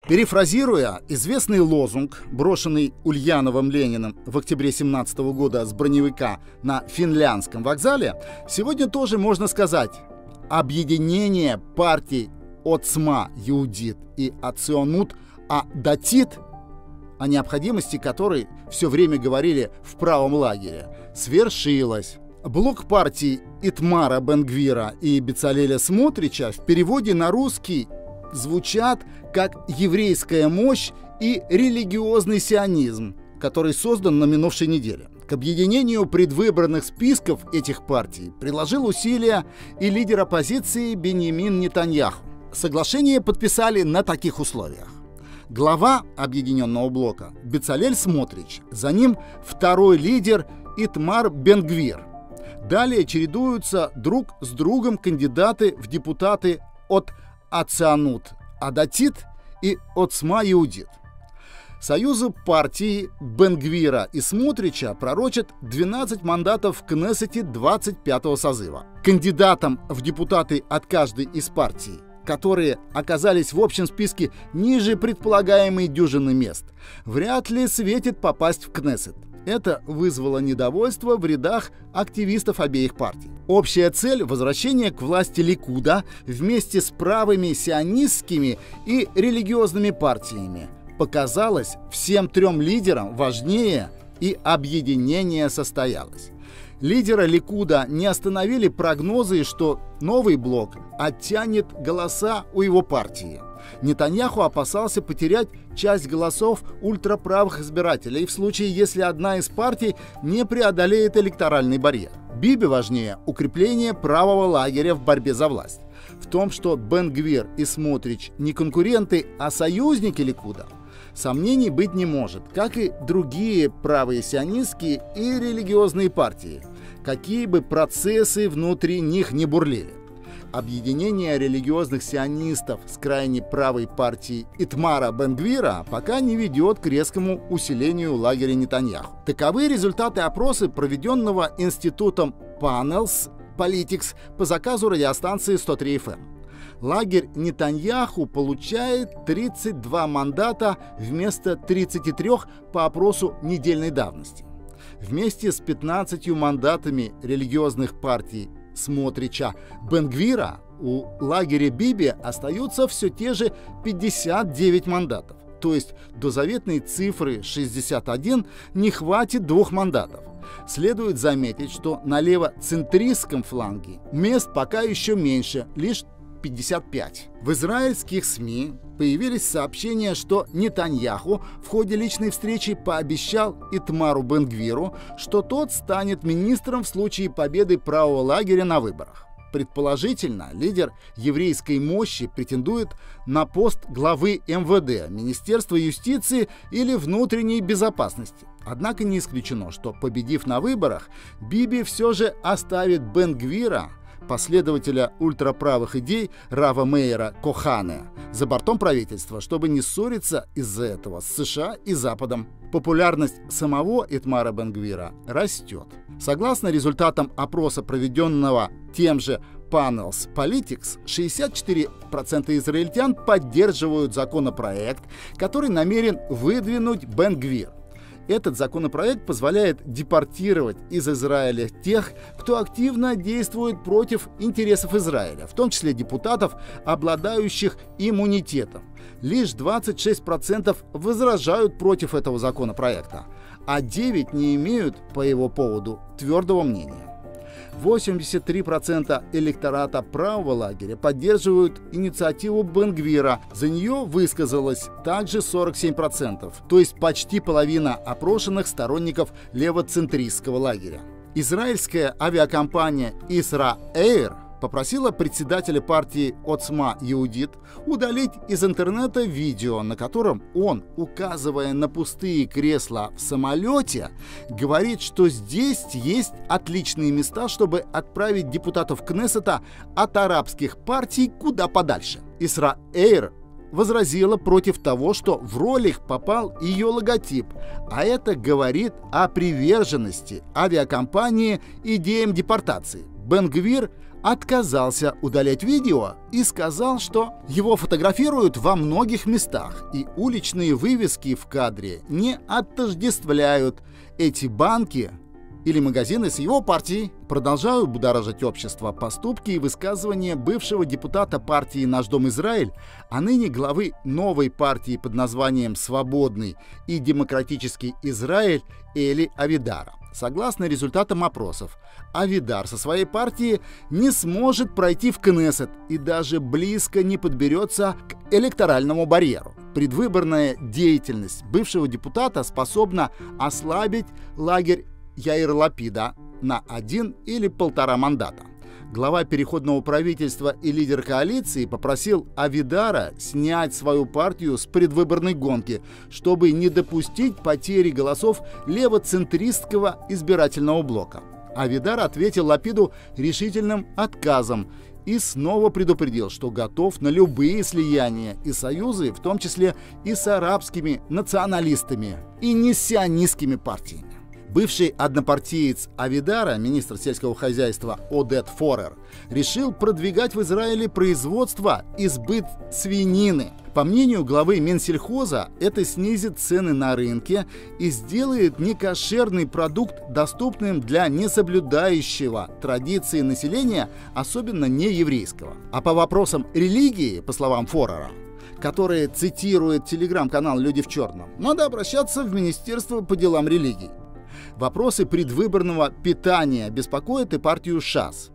Перефразируя известный лозунг, брошенный Ульяновым Лениным в октябре 1917 года с броневика на Финляндском вокзале, сегодня тоже можно сказать: объединение партий Оцма Иудит и Ационут Адатит, о необходимости которой все время говорили в правом лагере, свершилось. Блок партий Итмара Бен-Гвира и Бецалеля Смотрича в переводе на русский звучат как «еврейская мощь» и «религиозный сионизм», который создан на минувшей неделе. К объединению предвыборных списков этих партий приложил усилия и лидер оппозиции Биньямин Нетаньяху. Соглашение подписали на таких условиях: глава объединенного блока Бецалель Смотрич, за ним второй лидер Итмар Бен-Гвир. Далее чередуются друг с другом кандидаты в депутаты от Ационут Адатит и Оцма Иудит. Союзу партии Бен-Гвира и Смотрича пророчат 12 мандатов в Кнессете 25-го созыва. Кандидатам в депутаты от каждой из партий, которые оказались в общем списке ниже предполагаемой дюжины мест, вряд ли светит попасть в Кнессет. Это вызвало недовольство в рядах активистов обеих партий. Общая цель – возвращение к власти Ликуда вместе с правыми сионистскими и религиозными партиями показалась всем трем лидерам важнее, и объединение состоялось. Лидера Ликуда не остановили прогнозы, что новый блок оттянет голоса у его партии. Нетаньяху опасался потерять часть голосов ультраправых избирателей в случае, если одна из партий не преодолеет электоральный барьер. Биби важнее укрепление правого лагеря в борьбе за власть. В том, что Бен-Гвир и Смотрич не конкуренты, а союзники Ликуда, сомнений быть не может, как и другие правые сионистские и религиозные партии, какие бы процессы внутри них не бурлили. Объединение религиозных сионистов с крайне правой партией Итмара Бен-Гвира пока не ведет к резкому усилению лагеря Нетаньяху. Таковы результаты опроса, проведенного институтом Panels Politics по заказу радиостанции 103 FM. Лагерь Нетаньяху получает 32 мандата вместо 33 по опросу недельной давности. Вместе с 15 мандатами религиозных партий Смотрича Бен-Гвира у лагеря Биби остаются все те же 59 мандатов. То есть до заветной цифры 61 не хватит 2 мандатов. Следует заметить, что на левоцентристском фланге мест пока еще меньше, лишь 55. В израильских СМИ появились сообщения, что Нетаньяху в ходе личной встречи пообещал Итмару Бен-Гвиру, что тот станет министром в случае победы правого лагеря на выборах. Предположительно, лидер еврейской мощи претендует на пост главы МВД, Министерства юстиции или внутренней безопасности. Однако не исключено, что, победив на выборах, Биби все же оставит Бен-Гвира, последователя ультраправых идей Рава Мейера Кохане, за бортом правительства, чтобы не ссориться из-за этого с США и Западом. Популярность самого Итмара Бен-Гвира растет. Согласно результатам опроса, проведенного тем же Panels Politics, 64% израильтян поддерживают законопроект, который намерен выдвинуть Бен-Гвир. Этот законопроект позволяет депортировать из Израиля тех, кто активно действует против интересов Израиля, в том числе депутатов, обладающих иммунитетом. Лишь 26% возражают против этого законопроекта, а 9% не имеют по его поводу твердого мнения. 83% электората правого лагеря поддерживают инициативу Бен-Гвира. За нее высказалось также 47%, то есть почти половина опрошенных сторонников левоцентристского лагеря. Израильская авиакомпания Israel попросила председателя партии Оцма Иудит удалить из интернета видео, на котором он, указывая на пустые кресла в самолете, говорит, что здесь есть отличные места, чтобы отправить депутатов Кнессета от арабских партий куда подальше. Israel возразила против того, что в ролик попал ее логотип, а это говорит о приверженности авиакомпании идеям депортации. Бен-Гвир отказался удалять видео и сказал, что его фотографируют во многих местах, и уличные вывески в кадре не отождествляют эти банки или магазины с его партией. Продолжаю будоражить общество поступки и высказывания бывшего депутата партии «Наш дом Израиль», а ныне главы новой партии под названием «Свободный и демократический Израиль» Эли Авидара. Согласно результатам опросов, Авидар со своей партией не сможет пройти в Кнессет и даже близко не подберется к электоральному барьеру. Предвыборная деятельность бывшего депутата способна ослабить лагерь Яира Лапида на 1 или 1,5 мандата. Глава переходного правительства и лидер коалиции попросил Авидара снять свою партию с предвыборной гонки, чтобы не допустить потери голосов левоцентристского избирательного блока. Авидар ответил Лапиду решительным отказом и снова предупредил, что готов на любые слияния и союзы, в том числе и с арабскими националистами и несионистскими партиями. Бывший однопартиец Авидара, министр сельского хозяйства Одет Форер, решил продвигать в Израиле производство и сбыт свинины. По мнению главы Минсельхоза, это снизит цены на рынке и сделает некошерный продукт доступным для несоблюдающего традиции населения, особенно нееврейского. А по вопросам религии, по словам Форера, который цитирует телеграм-канал «Люди в черном», надо обращаться в Министерство по делам религий. Вопросы предвыборного питания беспокоят и партию ШАС.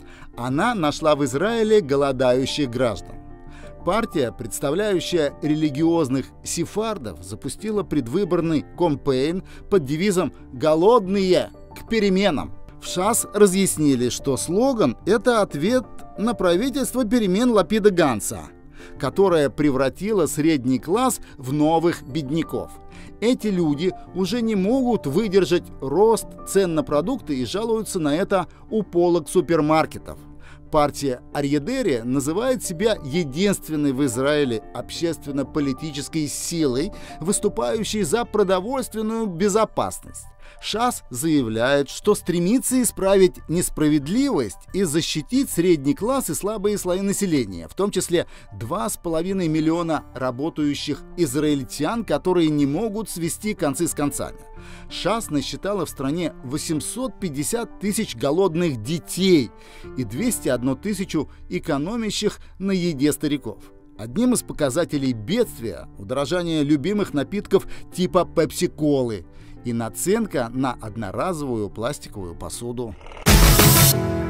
Она нашла в Израиле голодающих граждан. Партия, представляющая религиозных сефардов, запустила предвыборный кампейн под девизом «Голодные к переменам». В ШАС разъяснили, что слоган – это ответ на правительство перемен Лапида Ганца, которое превратило средний класс в новых бедняков. Эти люди уже не могут выдержать рост цен на продукты и жалуются на это у полок супермаркетов. Партия Арьедери называет себя единственной в Израиле общественно-политической силой, выступающей за продовольственную безопасность. ШАС заявляет, что стремится исправить несправедливость и защитить средний класс и слабые слои населения, в том числе 2,5 миллиона работающих израильтян, которые не могут свести концы с концами. ШАС насчитала в стране 850 тысяч голодных детей и 201 тысячу экономящих на еде стариков. Одним из показателей бедствия – удорожание любимых напитков типа пепси-колы и наценка на одноразовую пластиковую посуду.